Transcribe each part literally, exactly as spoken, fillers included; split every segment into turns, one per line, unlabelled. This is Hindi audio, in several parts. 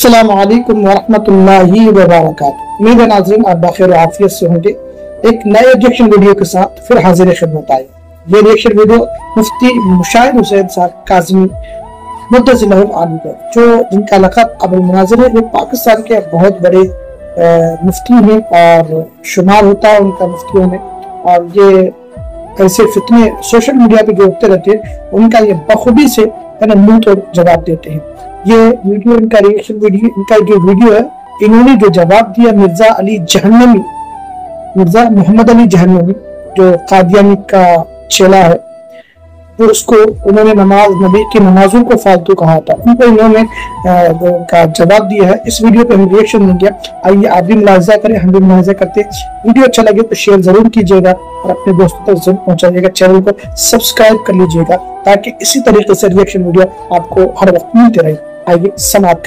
अस्सलाम वालेकुम वरहमतुल्लाहि वबरकातुहू। उम्मीद है नाज़रीन आप बखैर और आफियत से होंगे। एक नए रिएक्शन वीडियो के साथ फिर हाजिर खिदमत आए। ये रिएक्शन वीडियो मुफ्ती मुशाहिद हुसैन साहब काज़मी मुद्दज़िलहुल आली पर, जो जिनका लक़ब अबुल मुनाज़िर है, वो पाकिस्तान के बहुत बड़े मुफ्ती हैं और शुमार होता है उनका मुफ्तियों में। और ये ऐसे फितने सोशल मीडिया पे जो उठते रहते हैं उनका ये बखूबी से मुंह तोड़ जवाब देते हैं। ये वीडियो इनका रिएक्शन वीडियो इनका जो वीडियो है, इन्होंने जो जवाब दिया मिर्जा अली जहन्नमी मिर्जा मोहम्मद अली जहन्नमी जो कादियानी का चेला है, तो उसको उन्होंने नमाज नबी की नमाजों को फालतू कहा था, उनको इन्होंने उनका जवाब दिया है। इस वीडियो पे हम रिएक्शन देंगे। आइए आप भी मुलाहिजा करें, हम भी मुलाहिजा करते हैं। वीडियो अच्छा लगे तो शेयर जरूर कीजिएगा और अपने दोस्तों तक जरूर पहुंचाइएगा। चैनल को सब्सक्राइब कर लीजिएगा ताकि इसी तरीके से रिएक्शन वीडियो आपको हर वक्त मिलते रहे। आइए समाप्त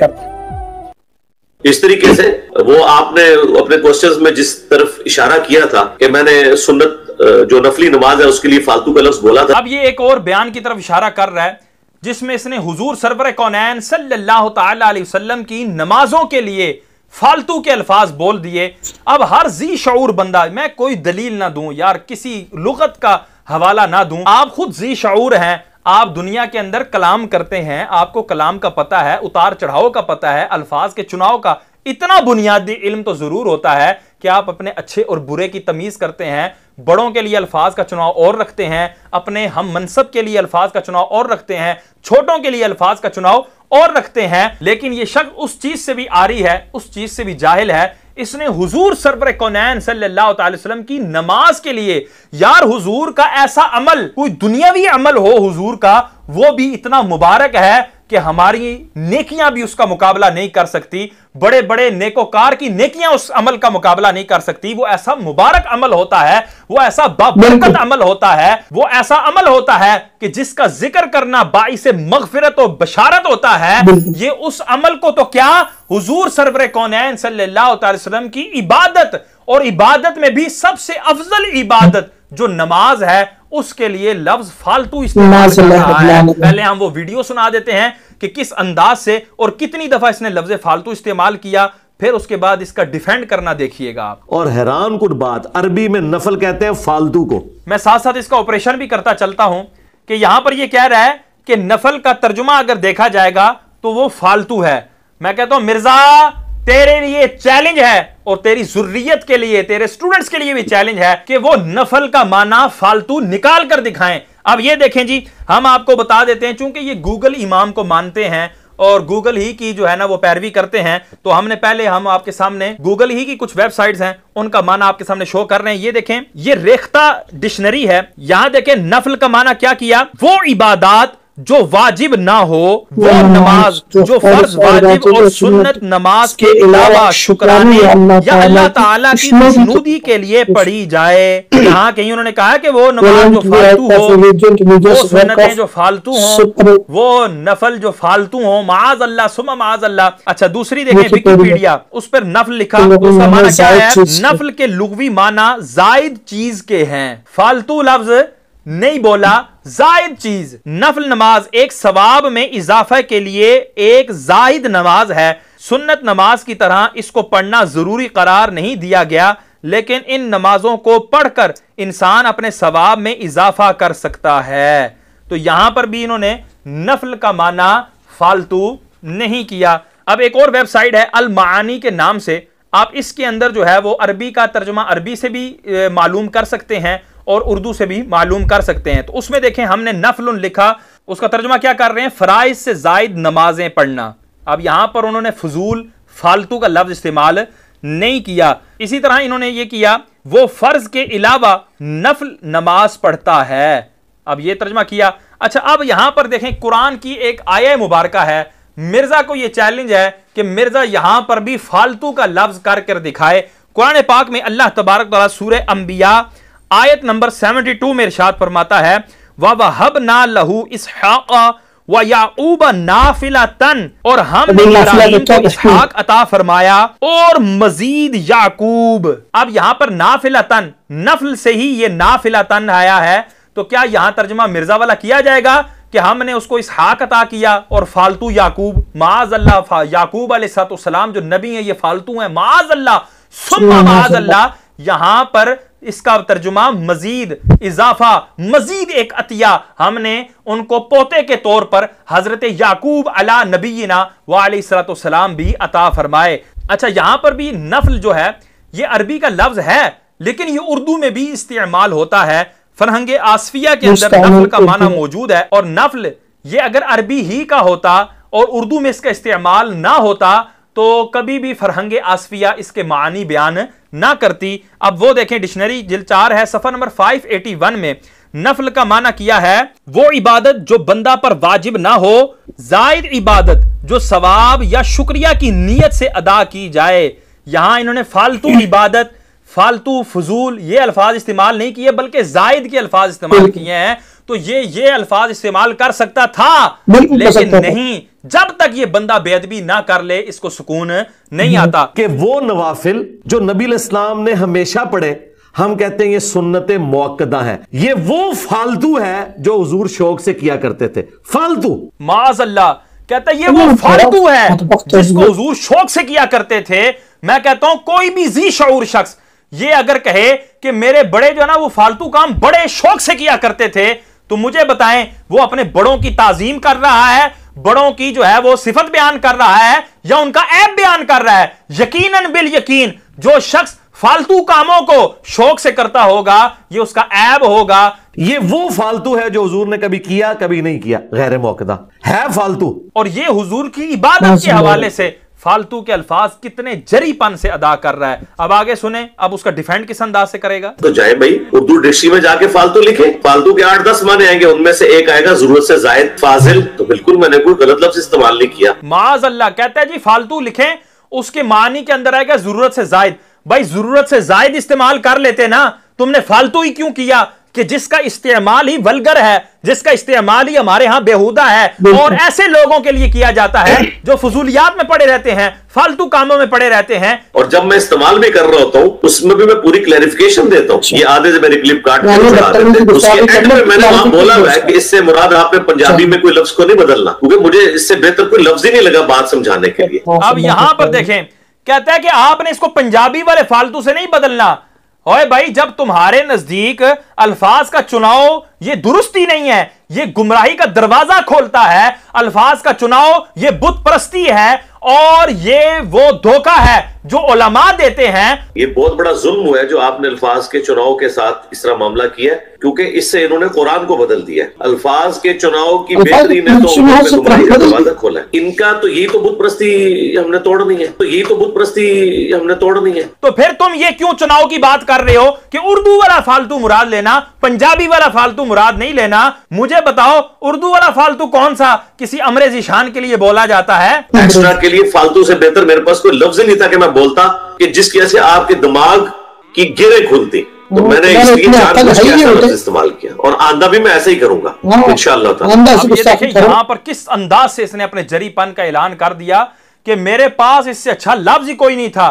करते।
इस तरीके से वो आपने अपने क्वेश्चंस में जिस तरफ इशारा किया था कि मैंने सुन्नत जो नफली नमाज है उसके लिए फालतू का लफ्ज बोला था,
अब ये एक और बयान की तरफ इशारा कर रहा है जिसमें इसने हुजूर सरवर कौनैन सल्लल्लाहु तआला अलैहि वसल्लम की नमाजों के लिए फालतू के अल्फाज बोल दिए। अब हर जी शऊर बंदा, मैं कोई दलील ना दूं यार, किसी लुगत का हवाला ना दूं, आप खुद जी शऊर हैं, आप दुनिया के अंदर कलाम करते हैं, आपको कलाम का पता है, उतार चढ़ाव का पता है, अल्फाज के चुनाव का इतना बुनियादी इल्म तो जरूर होता है कि आप अपने अच्छे और बुरे की तमीज करते हैं, बड़ों के लिए अल्फाज का चुनाव और रखते हैं, अपने हम मनसब के लिए अल्फाज का चुनाव और रखते हैं, छोटों के लिए अल्फाज का चुनाव और रखते हैं। लेकिन यह शख्स उस चीज से भी आरी है, उस चीज से भी जाहिल है। इसने हुजूर सरवर कौनैन सल्लल्लाहु अलैहि वसल्लम की नमाज के लिए, यार हुजूर का ऐसा अमल, कोई दुनियावी अमल हो हुजूर का, वो भी इतना मुबारक है कि हमारी नेकियां भी उसका मुकाबला नहीं कर सकती, बड़े बड़े नेकोकार की नेकियां उस अमल का मुकाबला नहीं कर सकती। वो ऐसा मुबारक अमल होता है, वो ऐसा बाबरकत अमल होता है, वो ऐसा अमल होता है कि जिसका जिक्र करना बाइसे मगफिरत और बशारत होता है। ये उस अमल को तो क्या, हुजूर सरवर कौनैन सल्लल्लाहु अलैहि वसल्लम की इबादत, और इबादत में भी सबसे अफजल इबादत जो नमाज है, उसके लिए लफ्ज फालतू इस्तेमाल कर रहा है। पहले हम वो वीडियो सुना देते हैं कि किस अंदाज से और कितनी दफा इसने लफ्ज फालतू इस्तेमाल किया, फिर उसके बाद इसका डिफेंड करना देखिएगा आप।
और हैरान कुन बात, अरबी में नफल कहते हैं फालतू को।
मैं साथ साथ इसका ऑपरेशन भी करता चलता हूं कि यहां पर यह कह रहा है कि नफल का तर्जुमा अगर देखा जाएगा तो वो फालतू है। मैं कहता हूं मिर्जा तेरे लिए चैलेंज है और तेरी जुर्रियत के लिए, तेरे स्टूडेंट्स के लिए भी चैलेंज है कि वो नफल का माना फालतू निकाल कर दिखाएं। अब ये देखें जी, हम आपको बता देते हैं, चूंकि ये गूगल इमाम को मानते हैं और गूगल ही की जो है ना वो पैरवी करते हैं, तो हमने पहले हम आपके सामने गूगल ही की कुछ वेबसाइट्स हैं उनका माना आपके सामने शो कर रहे हैं। ये देखें, ये रेख्ता डिक्शनरी है, यहां देखें नफल का माना क्या किया, वो इबादत जो वाजिब ना हो, वो नमाज जो फर्ज वाजिब और सुन्नत नमाज के अलावा शुक्राने या अल्लाह ताला की खुशनुदी के लिए पढ़ी जाए। यहाँ कहीं उन्होंने कहा कि वो नमाज जो फालतू हो, वो सुन्नतें जो फालतू हो, वो नफल जो फालतू हो, माज अल्लाह सुमा माज अल्लाह। अच्छा दूसरी देखें विकिपीडिया, उस पर नफल लिखा, उसका माना क्या है, नफल के लुगवी माना जायद चीज के हैं, फालतू लफ्ज नहीं बोला, जायद चीज। नफल नमाज एक सवाब में इजाफा के लिए एक जायद नमाज है। सुन्नत नमाज की तरह इसको पढ़ना जरूरी करार नहीं दिया गया, लेकिन इन नमाजों को पढ़कर इंसान अपने सवाब में इजाफा कर सकता है। तो यहां पर भी इन्होंने नफल का माना फालतू नहीं किया। अब एक और वेबसाइट है अल मानी के नाम से, आप इसके अंदर जो है वो अरबी का तर्जुमा अरबी से भी मालूम कर सकते हैं और उर्दू से भी मालूम कर सकते हैं। तो उसमें देखें हमने नफलुन लिखा, उसका तर्जुमा क्या कर रहे हैं, फराइज से जायद नमाजें पढ़ना। अब यहां पर उन्होंने फजूल फालतू का लफ्ज इस्तेमाल नहीं किया। इसी तरह इन्होंने ये किया, वो फर्ज के अलावा नफल नमाज पढ़ता है। अब ये तर्जुमा किया। अच्छा अब यहां पर देखें कुरान की एक आया मुबारका है, मिर्जा को यह चैलेंज है कि मिर्जा यहां पर भी फालतू का लफ्ज कर कर दिखाए। कुरान पाक में अल्लाह तबारक तआला सूरह अंबिया आयत नंबर बहत्तर में इरशाद फरमाता है, व वहबना लहू इसहाक व याऊब नाफिलतन, और हमने इब्राहीम को इसहाक अता फरमाया और मजीद याकूब। अब यहां पर नाफिलतन, नफल से ही ये नाफिलतन आया है, तो क्या यहां तर्जुमा मिर्जा वाला किया जाएगा कि हमने उसको इसहाक अता किया और फालतू याकूब, माज अल्लाह, याकूब अलैहिस्सलाम जो नबी है ये फालतू है, माज अल्लाह सुम्मा माज अल्लाह। यहां पर इसका तर्जुमा मजीद इजाफा, मजीद एक अतिया हमने उनको पोते के तौर पर हजरत याकूब अला नबीना व अलैहिस्सलाम भी अता फरमाए। अच्छा, यहां पर भी नफल जो है ये अरबी का लफ्ज है, लेकिन ये उर्दू में भी इस्तेमाल होता है। फरहंगे आसफिया के अंदर नफल का माना मौजूद है, और नफल ये अगर अरबी ही का होता और उर्दू में इसका इस्तेमाल ना होता तो कभी भी फरहंगे आसफिया इसके मानी बयान ना करती। अब वो देखें, डिक्शनरी जिल्द चार है, सफा नंबर पाँच सौ इक्यासी में नफल का माना किया है वो इबादत जो बंदा पर वाजिब ना हो, जायद इबादत जो सवाब या शुक्रिया की नीयत से अदा की जाए। यहां इन्होंने फालतू इबादत, फालतू फजूल ये अल्फाज इस्तेमाल नहीं किए, बल्कि जायद के अल्फाज इस्तेमाल किए हैं। तो ये ये अल्फाज इस्तेमाल कर सकता था, लेकिन नहीं, जब तक ये बंदा बेअदबी ना कर ले इसको सुकून नहीं आता।
कि वो नवाफिल जो नबी इस्लाम ने हमेशा पढ़े, हम कहते हैं ये सुन्नत मुअक्कदा है, ये वो फालतू है जो हुजूर शौक से किया करते थे। फालतू,
माज़ अल्लाह, कहता है ये वो फालतू है जिसको हुजूर शौक से किया करते थे। मैं कहता हूं कोई भी जी शऊर शख्स ये अगर कहे कि मेरे बड़े जो है ना वो फालतू काम बड़े शौक से किया करते थे, तो मुझे बताएं वो अपने बड़ों की ताजीम कर रहा है, बड़ों की जो है वो सिफत बयान कर रहा है, या उनका ऐब बयान कर रहा है? यकीनन बिल यकीन जो शख्स फालतू कामों को शौक से करता होगा ये उसका ऐब होगा।
ये वो फालतू है जो हुजूर ने कभी किया कभी नहीं किया, गैर मुअक्कदा है फालतू।
और ये हुजूर की इबादत के हवाले से फालतू के अल्फाज कितने जरीपन से अदा कर रहा है। अब आगे सुने, अब उसका डिफेंड किस अंदाज से करेगा।
तो जाए भाई उर्दू डिक्शनरी में जाके फालतू लिखे, फालतू के आठ दस माने आएंगे, उनमें से एक आएगा जरूरत से जायद फाजिल। तो बिल्कुल मैंने कोई गलत लफ्ज इस्तेमाल नहीं किया।
माज अल्लाह कहता है जी फालतू लिखें, उसके मानी के अंदर आएगा जरूरत से जायद। भाई जरूरत से जायद इस्तेमाल कर लेते ना, तुमने फालतू ही क्यों किया कि जिसका इस्तेमाल ही वल्गर है, जिसका इस्तेमाल ही हमारे यहां बेहुदा है, और ऐसे लोगों के लिए किया जाता है जो फजूलियात में पड़े रहते हैं, फालतू कामों में पड़े रहते हैं।
और जब मैं इस्तेमाल भी कर रहा होता हूं उसमें भी मैं पूरी क्लैरिफिकेशन देता हूं। ये आधे से मेरी क्लिप काट के चढ़ा देते हैं, उसके एंड में मैंने वहां बोला हुआ है कि इससे मुराद आपने पंजाबी में कोई लफ्ज को नहीं बदलना, क्योंकि मुझे इससे बेहतर कोई लफ्ज ही नहीं लगा बात समझाने के लिए।
अब यहां पर देखें, कहता है कि आपने इसको पंजाबी वाले फालतू से नहीं बदलना। ओए भाई, जब तुम्हारे नजदीक अल्फाज का चुनाव ये दुरुस्ती नहीं है, ये गुमराही का दरवाजा खोलता है, अल्फाज का चुनाव ये बुत परस्ती है, और ये वो धोखा है जो उलमा देते हैं।
ये बहुत बड़ा जुल्म हुआ है जो आपने अल्फाज के चुनाव के साथ इस तरह मामला किया, क्योंकि इससे इन्होंने कुरान को बदल दिया। अल्फाज के चुनाव की बेहतरी ने तो गुमराही का दरवाजा खोला है। इनका तो यही तो बुत परस्ती हमने तोड़नी है, तो यही तो बुत परस्ती हमने तोड़नी है।
तो फिर तुम ये क्यों चुनाव की बात कर रहे हो कि उर्दू वाला फालतू मुराद लेना, पंजाबी वाला फालतू मुराद नहीं लेना? मुझे बताओ उर्दू वाला फालतू कौन सा किसी अमरे ज़ीशान के लिए बोला जाता है?
एक्स्ट्रा के लिए फालतू से बेहतर मेरे पास कोई लफ्ज नहीं था कि मैं बोल्ता कि जिसकी वजह से आपके दिमाग की गिरे खुलती। तो मैंने इसलिए चार लफ्ज इस्तेमाल किया, और आंदा भी मैं ऐसे ही करूंगा इंशाअल्लाह ताला।
अब ये देखिए यहां पर किस अंदाज से इसने अपने जरीपन का ऐलान कर दिया कि मेरे पास इससे अच्छा लफ्ज ही कोई नहीं था।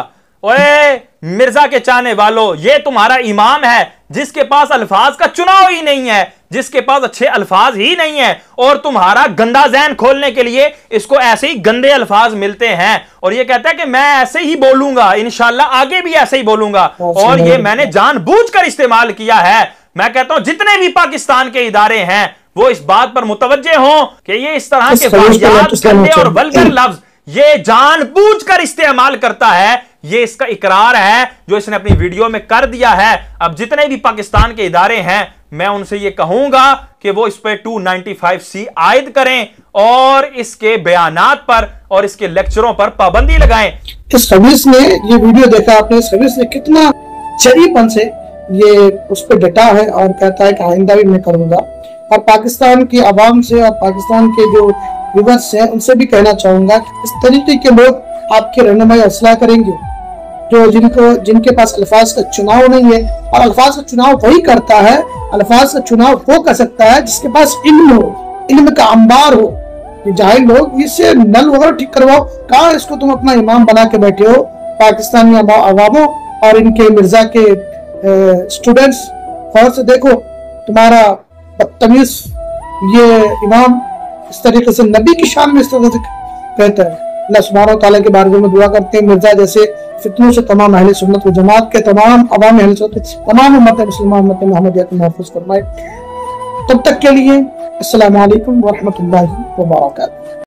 ओए मिर्जा के चाहने वालों, ये तुम्हारा इमाम है जिसके पास अल्फाज का चुनाव ही नहीं है, जिसके पास अच्छे अल्फाज ही नहीं है, और तुम्हारा गंदा ज़हन खोलने के लिए इसको ऐसे ही गंदे अल्फाज मिलते हैं, और ये कहता है कि मैं ऐसे ही बोलूंगा, इंशाल्लाह आगे भी ऐसे ही बोलूंगा, और ये मैंने जानबूझकर इस्तेमाल किया है। मैं कहता हूं जितने भी पाकिस्तान के इदारे हैं वो इस बात पर मुतवज्जे हों कि ये इस तरह के वाहियात, गंदे और वल्गर लफ्ज ये जानबूझकर इस्तेमाल करता है। ये इसका इकरार है जो इसने अपनी वीडियो में कर दिया है। अब जितने भी पाकिस्तान के इदारे हैं मैं उनसे ये कहूंगा कि वो इस पे टू नाइंटी फाइव सी आयद करें और इसके बयानात पर और इसके लेक्चरों पर पाबंदी लगाएं।
इस खबीस ने ये वीडियो देखा आपने, इस खबीस ने कितना चरीपन से ये उस पर डटा है और कहता है कि आइंदा भी मैं करूंगा। और पाकिस्तान की आवाम से और पाकिस्तान के जो व्यूअर्स हैं उनसे भी कहना चाहूंगा कि इस तरीके के लोग आपकी रहनुमाई असला करेंगे जो जिनको जिनके पास अल्फाज का चुनाव नहीं है। और अल्फाज का चुनाव वही करता है, अल्फाज का चुनाव वो कर सकता है जिसके पास इल्म हो, इल्म का अंबार हो। जाहिल लोग इससे नल वगैरह ठीक करवाओ, कहाँ इसको तुम अपना इमाम बना के बैठे हो। पाकिस्तानी अवामों और इनके मिर्जा के स्टूडेंट्स, गौर से देखो, तुम्हारा बदतमीज ये इमाम इस तरीके से नबी की शान में इस तरह से कहता है। अल्लाह सुब्हानहू व तआला के बारे में दुआ करते हैं मिर्जा जैसे फितनों से तमाम अहले सुन्नत व जमात के तमाम अवाम अहले सुन्नत तमाम उम्मत मुस्लिमा उम्मत मुहम्मदिया को महफूज फरमाए। तब तक के लिए अस्सलामु अलैकुम व रहमतुल्लाहि व बरकातहू।